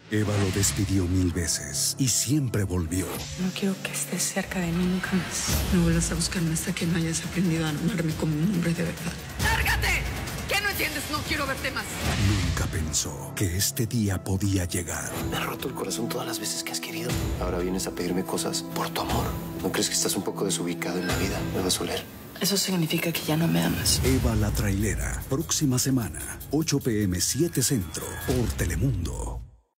Eva lo despidió 1000 veces y siempre volvió. No quiero que estés cerca de mí nunca más. No vuelvas a buscarme hasta que no hayas aprendido a amarme como un hombre de verdad. ¡Lárgate! ¿Qué no entiendes? No quiero verte más. Nunca pensó que este día podía llegar. Me ha roto el corazón todas las veces que has querido. Ahora vienes a pedirme cosas por tu amor. ¿No crees que estás un poco desubicado en la vida? Me vas a oler. Eso significa que ya no me amas. Eva la trailera, próxima semana, 8 p.m. 7 Centro, por Telemundo.